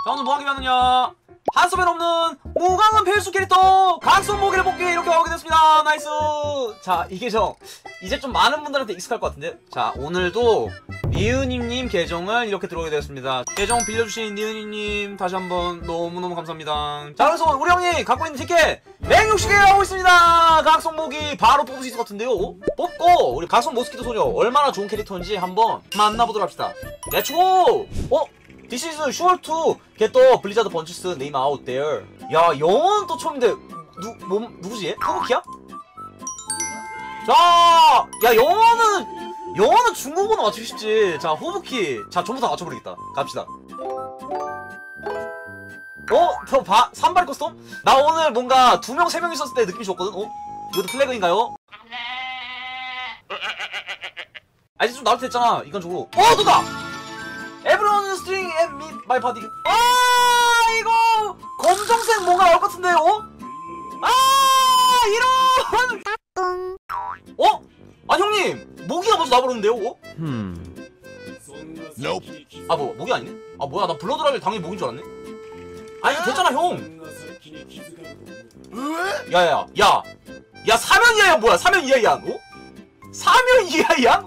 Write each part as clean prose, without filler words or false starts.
자, 오늘 뭐하게 하느냐, 한숨에 없는 무강한 필수 캐릭터 각성 모기를 뽑기 이렇게 하게 됐습니다. 나이스. 자, 이 계정 이제 좀 많은 분들한테 익숙할 것 같은데, 자, 오늘도 니은이님 계정을 이렇게 들어오게 되었습니다. 계정 빌려주신 니은이님 다시 한번 너무너무 감사합니다. 자, 그래서 우리 형이 갖고 있는 티켓 160개 하고 있습니다. 각성 모기 바로 뽑을 수 있을 것 같은데요. 뽑고 우리 각성 모스키토 소녀 얼마나 좋은 캐릭터인지 한번 만나보도록 합시다. 렛츠고! This is sure to get the Blizzard Punches name out there. 야, 영어는 또 처음인데 누구지? 후부키야? 자, 야, 영어는 중국어는 맞추기 쉽지. 자, 후부키. 자, 전부 다 맞춰버리겠다. 갑시다. 산발 커스텀? 나 오늘 뭔가 2명, 3명 있었을 때 느낌이 좋았거든? 이것도 플래그인가요? 아, 이제 좀 나올 때 했잖아, 인간적으로. 너다! Everyone is string and meet my party. 이거 검정색 뭔가 나올 것 같은데요? 이런. 아니 형님, 모기가 먼저 나버렸는데요? Nope. 모기 아니네? 뭐야, 나 블러드라벨 당연히 모기인 줄 알았네? 이거 됐잖아 형. 야, 사면 이하야 뭐야? 사면 이하야? 사면 이하야?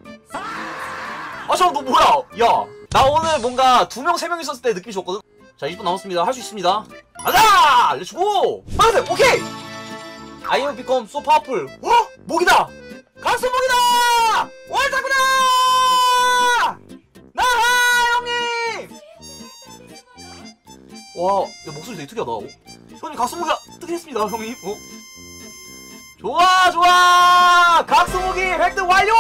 잠깐, 너 뭐야? 야, 나 오늘 뭔가 2명, 3명 있었을 때 느낌이 좋았거든? 자, 20분 남았습니다. 할 수 있습니다. 가자! 렛츠고! 빨리! 오케이! I have become so powerful. 모기다! 각성 모기다! 월타구나! 나하! 형님! 와, 야, 목소리 되게 특이하다. 형님, 각성 모기가 뜨긴 했습니다, 형님. 좋아! 각성 모기 획득 완료!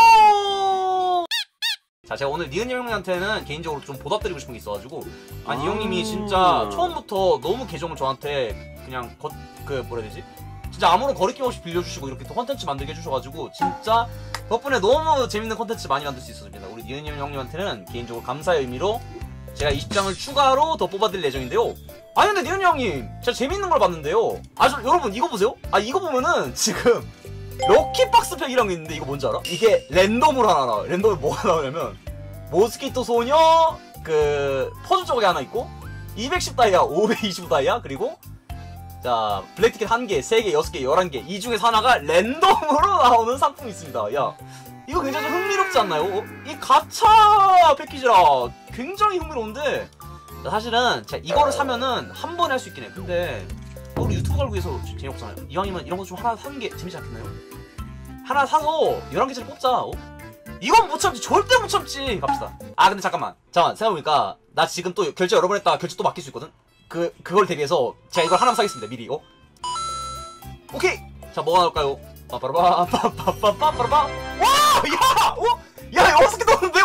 자, 제가 오늘 니은 형님한테는 개인적으로 좀 보답드리고 싶은 게 있어가지고, 이 형님이 진짜 처음부터 너무 계정을 저한테 그냥 뭐라 해야 되지? 진짜 아무런 거리낌 없이 빌려주시고 이렇게 또 컨텐츠 만들게 해주셔가지고 진짜 덕분에 너무 재밌는 컨텐츠 많이 만들 수 있었습니다. 우리 니은 형님한테는 개인적으로 감사의 의미로 제가 20장을 추가로 더 뽑아드릴 예정인데요. 근데 니은 형님, 진짜 재밌는 걸 봤는데요. 여러분 이거 보세요. 이거 보면은 지금 럭키박스 팩이란 게 있는데, 이거 뭔지 알아? 이게 랜덤으로 하나 나와요. 랜덤에 뭐가 나오냐면 모스키토 소녀 퍼즐 조각이 하나 있고 210 다이아, 525 다이아, 그리고 자 블랙티켓 1개, 3개, 6개, 11개, 이 중에서 하나가 랜덤으로 나오는 상품이 있습니다. 야, 이거 굉장히 좀 흥미롭지 않나요? 이 가챠 패키지라 굉장히 흥미로운데, 사실은 제가 이거를 사면은 한 번에 할 수 있긴 해. 근데 우리 유튜브 가기 위해서 재미없잖아요. 이왕이면 이런 거 좀 하나 사는 게 재밌지 않겠나요? 하나 사서 11개짜리 뽑자. 이건 못 참지. 절대 못 참지. 갑시다. 근데 잠깐만 생각해보니까 나 지금 또 결제 여러 번 했다 결제 또 맡길 수 있거든? 그걸 대비해서 제가 이걸 하나만 사겠습니다. 미리. 오케이. 자, 뭐가 나올까요? 빠빠라바빠빠빠빠빠빠. 와! 야! 6개 떴는데?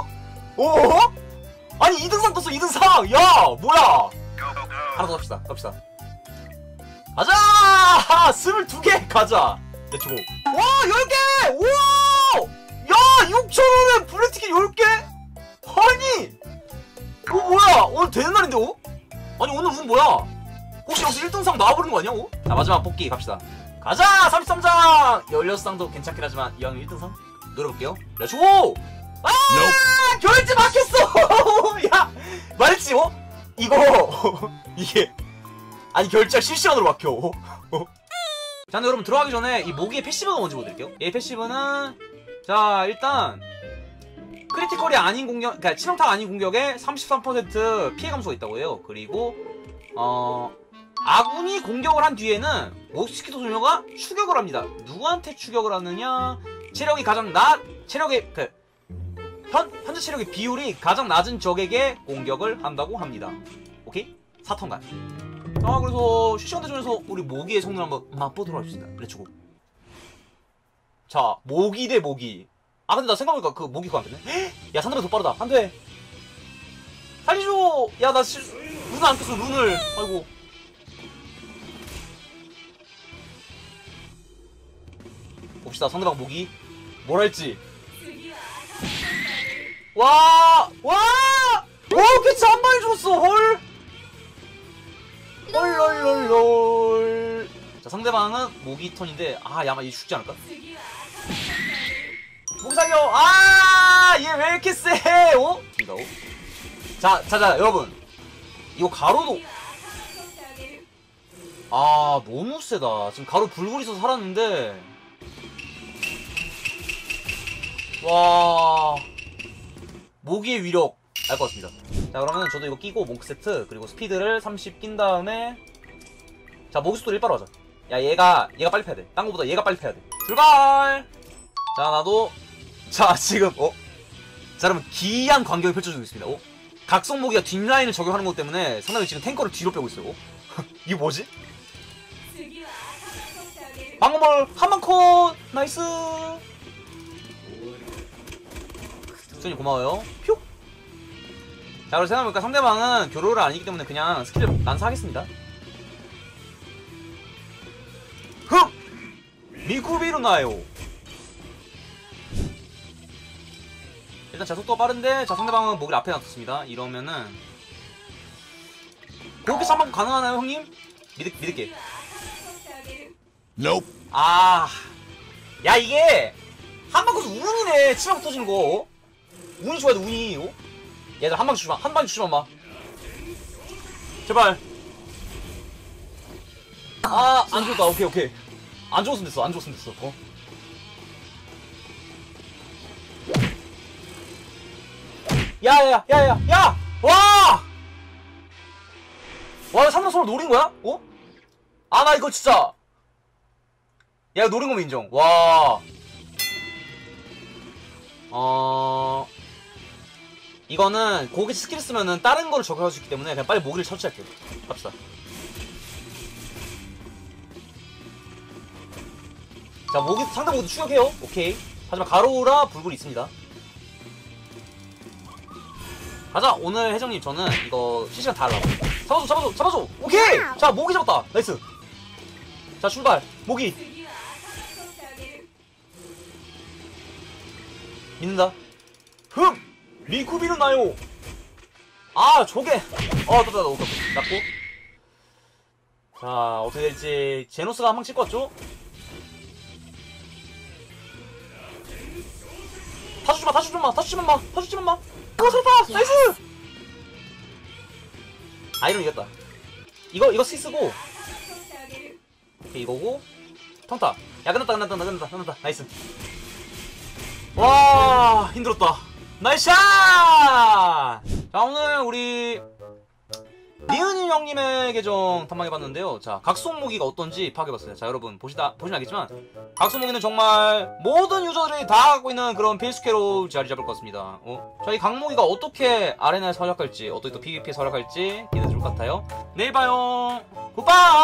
아니 2등상 떴어. 2등상. 야, 뭐야? 하나 더 갑시다. 가자! 22개 가자. 렛츠고. 와, 10개! 우와! 야, 6,000원에 블랙티켓 10개? 아니! 뭐야? 오늘 되는 날인데, 아니, 오늘 운 뭐야? 혹시 여기서 1등상 나와버린 거 아니야, 자, 마지막 뽑기 갑시다. 가자! 33장! 16상도 괜찮긴 하지만, 이왕 1등상? 노려볼게요. 렛츠고! 결제 막혔어! 야! 말했지, 이거, 이게. 결제가 실시간으로 막혀. 자, 근데 여러분 들어가기 전에 이 모기의 패시브가 뭔지 보여드릴게요. 얘 패시브는, 자, 일단 크리티컬이 아닌 공격, 그러니까 치명타가 아닌 공격에 33% 피해 감소가 있다고 해요. 그리고 아군이 공격을 한 뒤에는 모스키토 소녀가 추격을 합니다. 누구한테 추격을 하느냐? 체력이 가장 현재 체력의 비율이 가장 낮은 적에게 공격을 한다고 합니다. 오케이? 4턴간. 자, 그래서 실시간 대전에서 우리 모기의 성능 한번 맛보도록 합시다. 렛츠고. 자, 모기 대 모기. 근데 나 생각해보니까 그 모기 그거 안 되네? 야, 산드라 더 빠르다. 안 돼. 살려줘. 야, 나 룬을 안 꼈어, 룬을. 아이고. 봅시다, 상대방 모기. 뭘 할지. 와! 캐치 한 방에 죽었어, 헐! 헐. 자, 상대방은 모기 턴인데, 야마 얘 죽지 않을까? 모기 살려! 얘 왜 이렇게 세? 자, 여러분. 이거 가로도 아 너무 세다. 지금 가로 불굴 있어서 살았는데 와 모기의 위력 알 것 같습니다. 자 그러면 저도 이거 끼고 몽크 세트 그리고 스피드를 30 낀 다음에 자 모기 속도 1바로 하자. 야 얘가 빨리 패야 돼. 딴 거보다 얘가 빨리 패야 돼. 출발. 자 나도 자 지금 자 여러분 기이한 광경이 펼쳐지고 있습니다. 각성 모기가 뒷라인을 적용하는 것 때문에 상당히 지금 탱커를 뒤로 빼고 있어요. 이게 뭐지? 방어물 한방 컷 나이스. 수현이 고마워요. 퓨. 자 그래서 생각해보니까 상대방은 교로를 아니기 때문에 그냥 스킬을 난사하겠습니다. 흠! 미쿠비로 나요. 일단 제 속도가 빠른데 자 상대방은 목을 앞에 놔뒀습니다. 이러면은 그렇게 한방 가능하나요 형님? 믿을게. Nope. 아, 야 이게 한방커서 운이네. 치명 터지는 거. 운이 좋아야 돼 운이. 얘들 한방 주지마. 한방 주지마 마. 제발. 아, 안 죽었다. 오케이. 안 죽었으면 됐어. 야! 와! 와, 상대 서로 노린 거야? 아, 나 이거 진짜. 야, 노린 거면 인정. 와. 이거는 고기 스킬 쓰면은 다른 거를 적용할 수 있기 때문에 그냥 빨리 모기를 처치할게요. 갑시다. 자, 상대 모기도 추격해요. 오케이. 하지만 가로라 불굴이 있습니다. 가자. 오늘 혜정님 저는 이거 실시간 다 하려고. 잡아줘. 오케이. 자, 모기 잡았다. 나이스. 자, 출발. 모기. 믿는다. 미쿠비는 나요. 아 저게 났고. 자 어떻게 될지. 제노스가 한 방 칠 것 같죠? 타주지만 마. 살았다. 나이스. 이러면 이겼다. 이거 C 쓰고 오케이 이거고 평타. 야 끝났다. 나이스. 와 힘들었다. 나이스 샷! 자 오늘 우리 리은이 형님의 계정 탐방해봤는데요. 자 각성무기가 어떤지 파악해봤어요. 자 여러분 보시면 알겠지만 각성무기는 정말 모든 유저들이 다 갖고 있는 그런 필수캐로 자리 잡을 것 같습니다. 저희 각무기가 어떻게 아레나에 서약할지 어떻게 또 PVP에 서약할지 기대해 줄 것 같아요. 내일 봐요. 굿바이.